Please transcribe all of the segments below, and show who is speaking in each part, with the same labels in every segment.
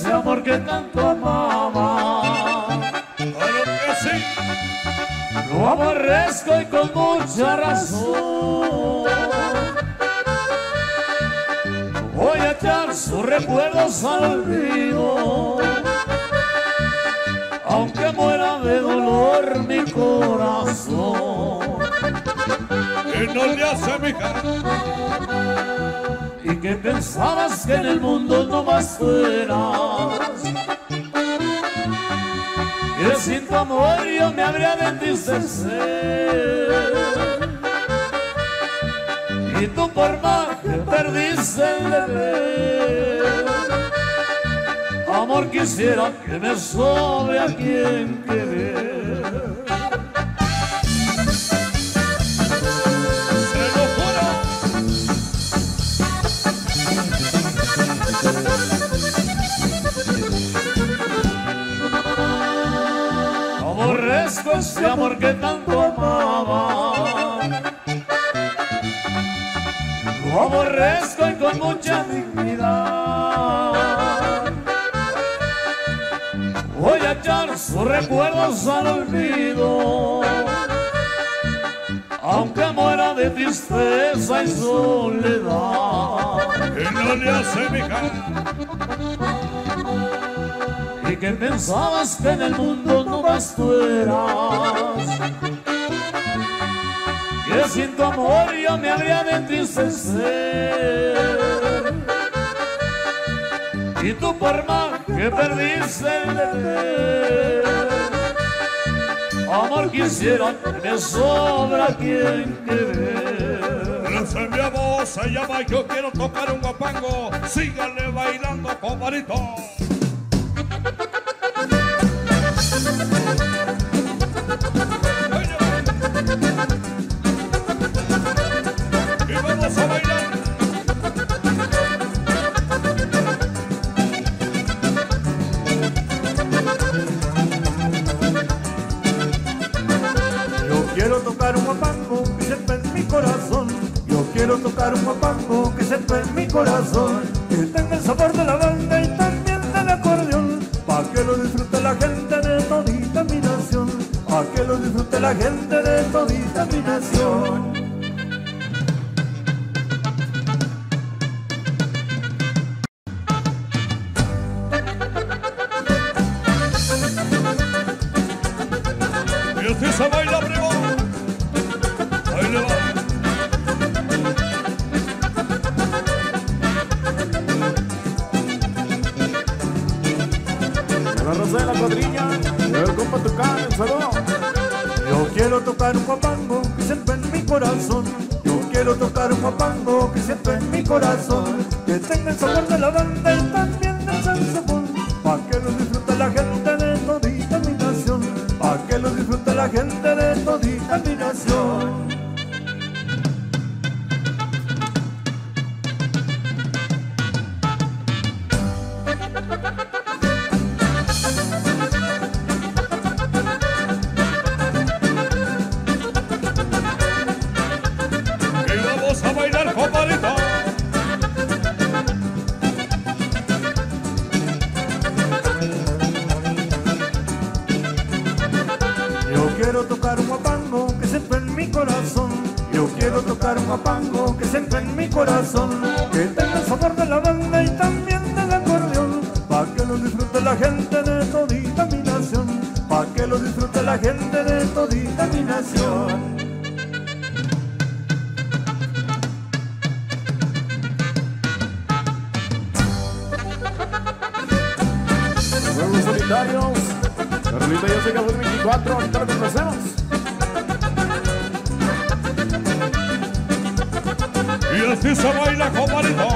Speaker 1: ese amor que tanto amaba.
Speaker 2: Claro que sí.
Speaker 1: Lo aborrezco y con mucha razón. Voy a echar sus recuerdos al olvido, aunque muera de dolor mi corazón.
Speaker 2: Que no le hace mija.
Speaker 1: Y que pensabas que en el mundo no más fueras, que sin tu amor yo me habría de entristecer. Y tú por más que perdiste el deber, amor quisiera que me sobre a quien querer.
Speaker 2: Se lo juro.
Speaker 1: Aborrezco ese amor que tanto amaba. Lo aborrezco y con mucha dignidad. Voy a echar sus recuerdos al olvido, aunque muera de tristeza y soledad.
Speaker 2: Que no le hace mija.
Speaker 1: Y que pensabas que en el mundo no más tú eras, que sin tu amor yo me habría de entristecer. Y tú por más que perdiste el deber, amor quisiera que me sobra quien querer.
Speaker 2: Esa es mi voz, se llama Yo quiero tocar un guapango. Síganle bailando, compadrito. Y vamos a bailar.
Speaker 1: Yo quiero tocar un guapango que sepa en mi corazón. Yo quiero tocar un guapango que sepa en mi corazón, que tenga el sabor de la banda y también del acordeón, pa' que lo disfrute la gente de todita mi nación, pa' que lo disfrute la gente de todita mi nación.
Speaker 2: Y así se baila, primo. Ahí le va.
Speaker 1: La rosa de la cuadrilla, el compa Tucán, el saludo. Yo quiero tocar un guapango que sepa en mi corazón. Yo quiero tocar un guapango que sepa en mi corazón, que tenga el sabor de la banda y también del saxofón, pa' que lo disfrute la gente de todita mi nación, pa' que lo disfrute la gente de todita mi nación.
Speaker 2: Y vamos a bailar, compadrito.
Speaker 1: Yo quiero tocar un guapango que sepa en mi corazón. Yo quiero tocar un guapango que sepa en mi corazón, que tenga el sabor de la banda y también del acordeón, pa' que lo disfrute la gente de todita mi nación, pa' que lo disfrute la gente de todita mi nación. Juegos solitarios. Carlita, yo sé que fue el 24, ahorita lo conocemos.
Speaker 2: Y así se baila, compadrito.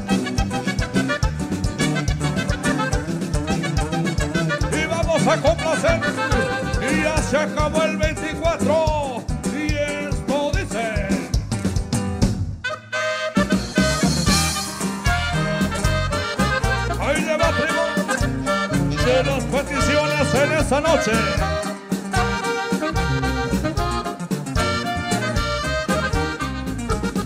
Speaker 2: Y vamos a complacer. Y ya se acabó el 24. Y esto dice. Ahí le va, primo. De las peticiones en esta noche.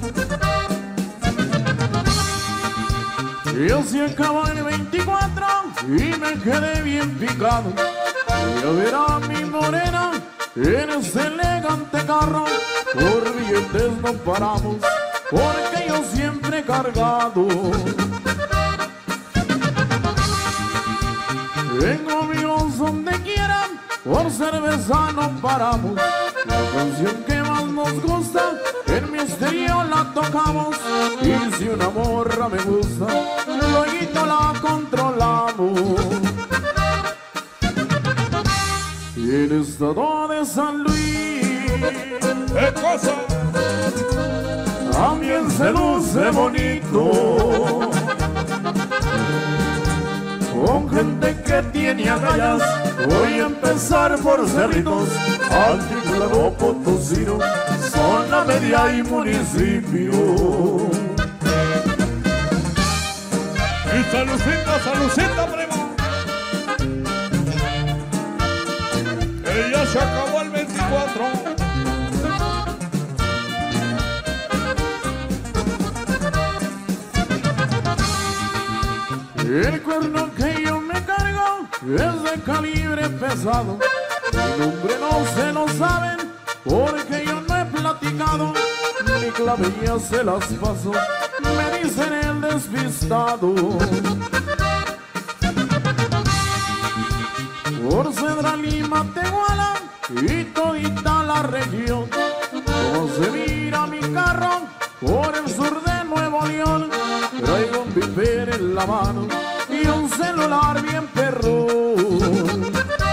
Speaker 1: Y así acaba el 24. y me quedé bien picado. Voy a ver a mi morena en ese elegante carro. Por billetes no paramos, porque yo siempre he cargado. Tengo amigos donde quieran, por cerveza no paramos. La canción que más nos gusta, en mi estéreo la tocamos. Y si una morra me gusta, luego la controlamos. Y el estado de San Luis,
Speaker 2: ¿qué cosa?
Speaker 1: también se luce bonito, con gente que tiene agallas. Voy a empezar por Cerritos, Altiplano, Potosino, zona media y municipio.
Speaker 2: Y salucita, salucita, primo. Que ya se acabó el 24.
Speaker 1: El cuerno que yo me cargo es de calibre pesado. Mi nombre no se lo saben porque yo no he platicado. Mi clave ya se las paso, me dicen el despistado. Por Central y Matehuala y todita la región, como se mira mi carro por el sur de Nuevo León. Traigo un viper en la mano y un celular bien perrón.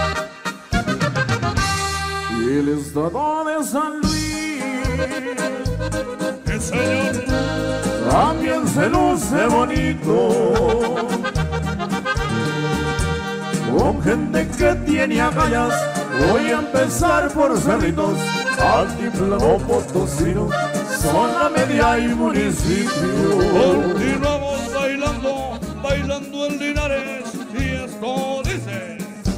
Speaker 1: Y el estado de San Luis,
Speaker 2: ¡El señor!
Speaker 1: también se luce bonito, con gente que tiene agallas. Voy a empezar por Cerritos, Altiplano, Potosino, zona media y municipio.
Speaker 2: Continuamos bailando, bailando en Linares, y esto dice.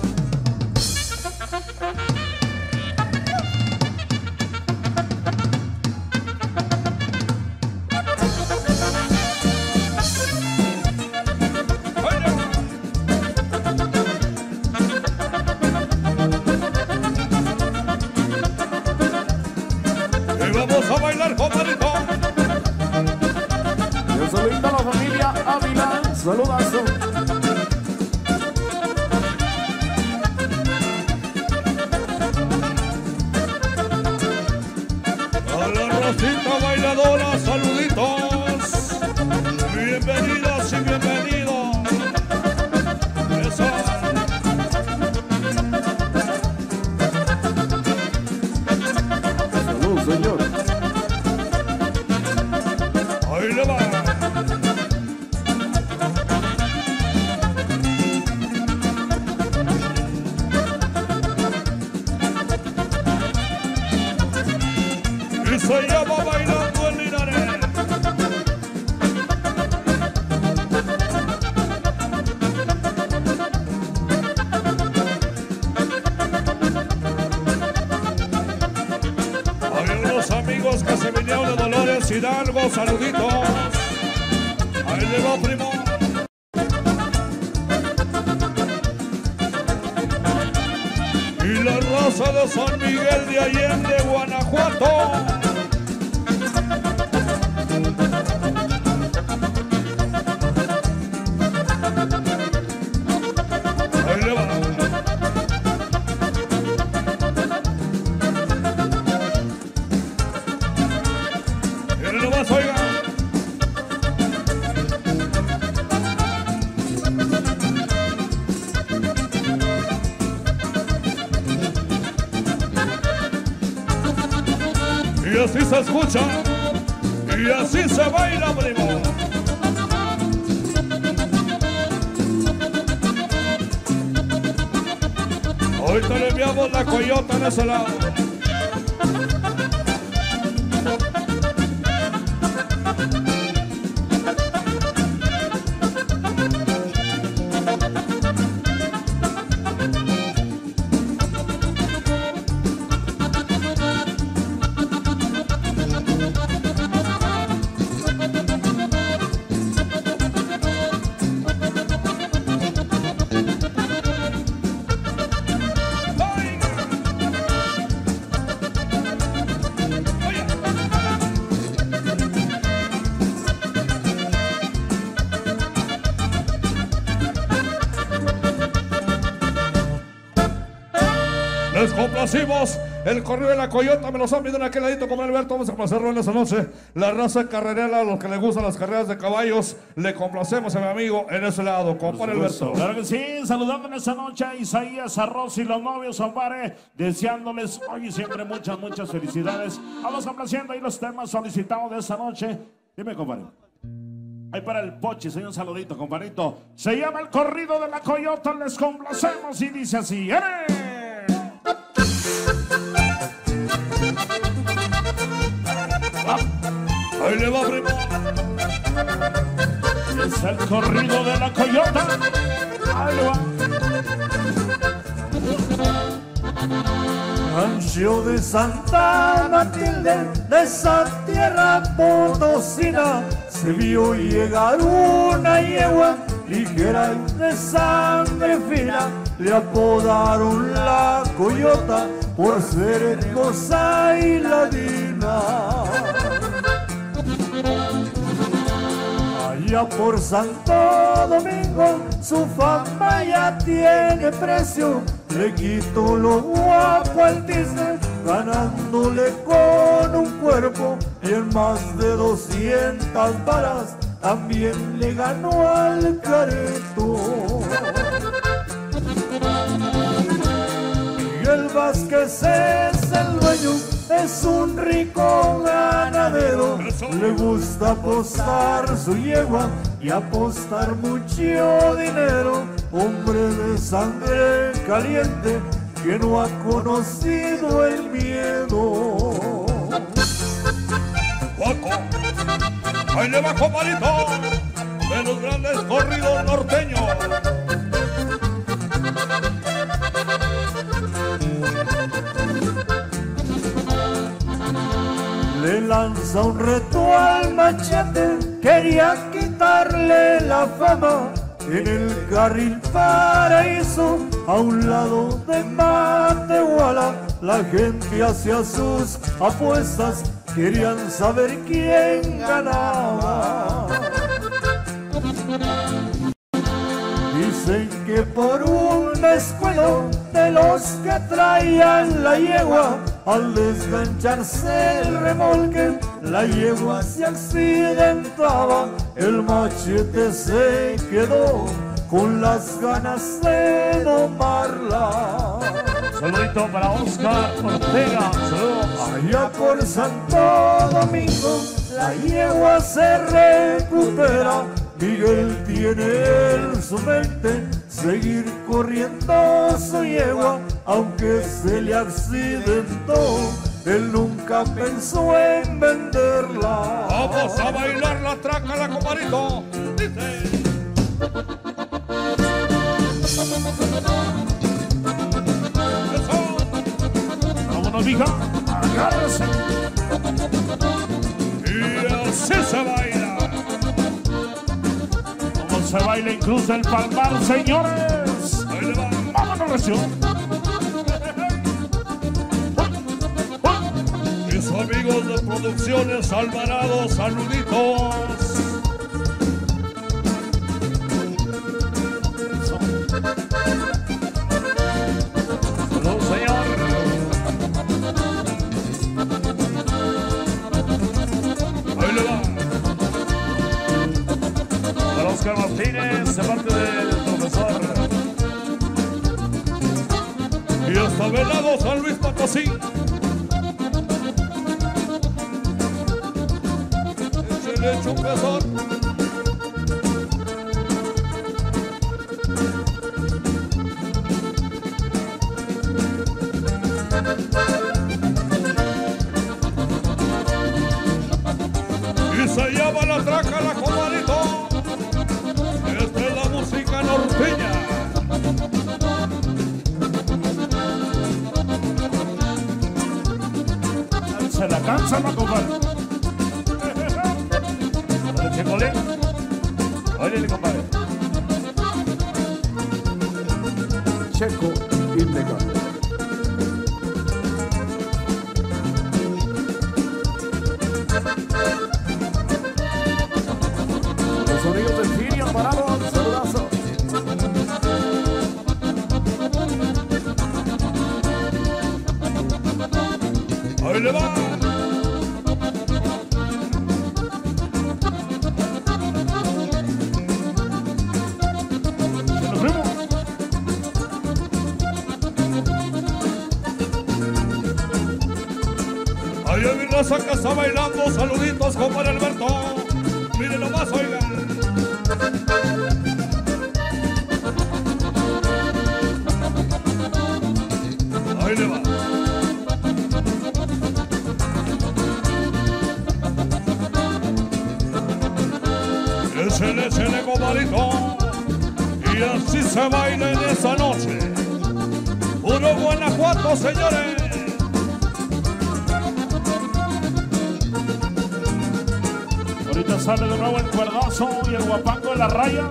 Speaker 2: Vamos a bailar, compadrito.
Speaker 1: Un saludito a la familia Ávila, saludazo.
Speaker 2: A la Rosita bailadora, saluditos. Bienvenidas y bienvenidos. Eso.
Speaker 1: Salud, señor.
Speaker 2: Ahí le va. Y se llama Bailando en Linares. Hay unos amigos que se vinieron de Dolores Hidalgo, saluditos. Ahí le va, primo. Y la raza de San Miguel de Allende, Guanajuato. Ahí le va. Miren nomás, oiga. Y así se escucha, y así se baila, primo. Ahorita le enviamos la coyota en ese lado. Les complacimos. El corrido de la Coyota me los han pedido en aquel ladito como Alberto. Vamos a complacerlo en esa noche. La raza carrerera, los que les gustan las carreras de caballos, le complacemos a mi amigo en ese lado, compadre Alberto.
Speaker 3: Claro que sí, saludando en esta noche a Isaías Arroz y los novios, compadre, deseándoles hoy y siempre muchas felicidades. Vamos complaciendo ahí los temas solicitados de esta noche. Dime, compadre. Ahí para el Pochi, señor, un saludito, compadrito. Se llama El Corrido de la Coyota, les complacemos y dice así.
Speaker 2: Ahí le va, primo.
Speaker 3: Es el Corrido de la Coyota. Ahí le va.
Speaker 1: Rancho de Santa Matilde, de esa tierra potosina, se vio llegar una yegua ligera y de sangre fina. Le apodaron la Coyota por ser hermosa y ladina. Allá por Santo Domingo su fama ya tiene precio. Le quitó lo guapo al Disney, ganándole con un cuerpo, y en más de 200 varas también le ganó al Careto. Miguel Vázquez es el dueño, es un rico ganadero. Le gusta apostar su yegua y apostar mucho dinero. Hombre de sangre caliente que no ha conocido el miedo.
Speaker 2: Guaco, ahí le va, compadrito, de los grandes corridos norteños.
Speaker 1: Le lanza un reto al Machete, quería quitarle la fama. En el carril Paraíso, a un lado de Matehuala, la gente hacía sus apuestas, querían saber quién ganaba. Dicen que por un descuido de los que traían la yegua, al desgancharse el remolque, la yegua se accidentaba. El Machete se quedó con las ganas de domarla.
Speaker 3: Saludito para Oscar Ortega. Saludos.
Speaker 1: Allá por Santo Domingo la yegua se recupera. Miguel tiene en su mente seguir corriendo su yegua, aunque se le accidentó, él nunca pensó en venderla.
Speaker 2: Vamos a bailar la traca, la compadrito. Dice.
Speaker 3: Vámonos, mija. Agárrese.
Speaker 2: Y así se baila.
Speaker 3: Como se baila en Cruz del Palmar, señores.
Speaker 2: Ahí le va.
Speaker 3: Vámonos, recio.
Speaker 2: Mis amigos de Producciones Alvarado, saluditos.
Speaker 3: Salud, señor.
Speaker 2: Ahí le va.
Speaker 3: Para Oscar Martínez, de parte del profesor.
Speaker 2: Y hasta Velado, San Luis Potosí. Échale chupezón. Y se llama la traca, la compadrito. Esta es la música norteña.
Speaker 3: Se la cansa, ¿no, compadre? Dale, Checolín. Óyele, compadre.
Speaker 1: Checo Innegable. Los sonidos del Firio Parado, saludazo.
Speaker 2: raza que está bailando, saluditos, compadre Alberto. Miren nomás, oigan. Ahí le va. Échele, compadrito. Y así se baila en esa noche. Puro Guanajuato, señores.
Speaker 3: Ahorita sale de nuevo el cuerdazo y el guapango de la raya.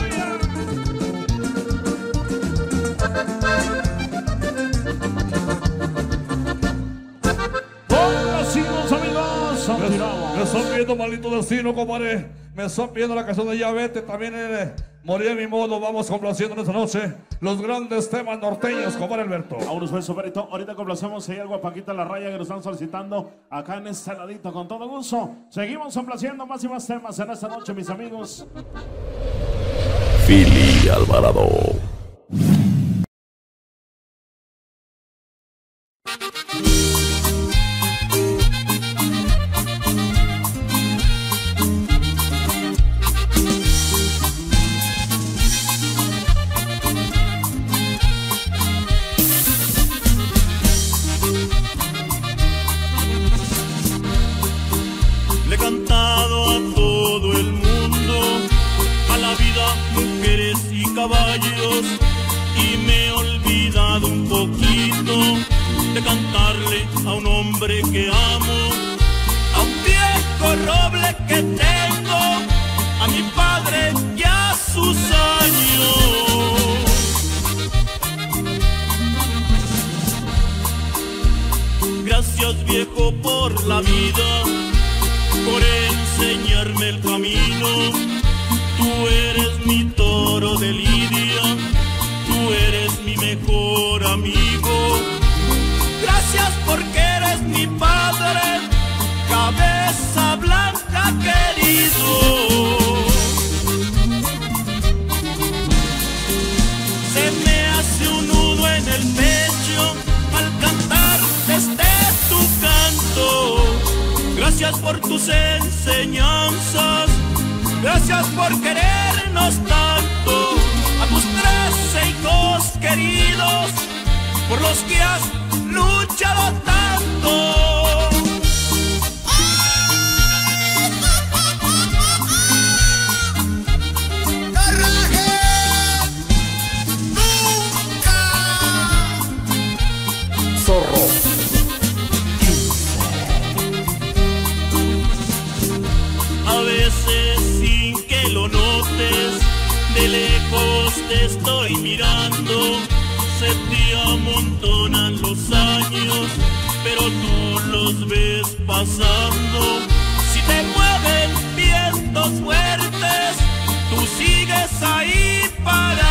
Speaker 3: Poblacinos, amigos.
Speaker 2: Me están pidiendo Maldito Destino, compadre. Me están pidiendo la canción de Ya Vete. También Morir de mi modo. Vamos complaciendo en esta noche los grandes temas norteños, compadre Alberto.
Speaker 3: Vámonos, beso, Berito. Ahorita complacemos ahí al guapaquito de la raya que nos están solicitando acá en este ladito con todo gusto. Seguimos complaciendo más y más temas en esta noche, mis amigos.
Speaker 4: Philly Alvarado.
Speaker 5: Le he cantado a todo el mundo, a la vida, mujeres y caballos, y me he olvidado un poquito de cantarle a un hombre que amo, a un viejo roble que tengo, a mi padre y a sus años. Gracias, viejo, por la vida, por enseñarme el camino. Tú eres mi toro de lidia, tú eres mi mejor amigo. Gracias porque eres mi padre, cabeza blanca querido. Se me hace un nudo en el pecho al cantar desde tu canto. Gracias por tus enseñanzas, gracias por querernos tanto, a tus 13 hijos queridos, por los que has luchado tanto. A veces sin que lo notes, de lejos te estoy mirando. Se te amontonan los años, pero tú los ves pasando. Si te mueven vientos fuertes, tú sigues ahí para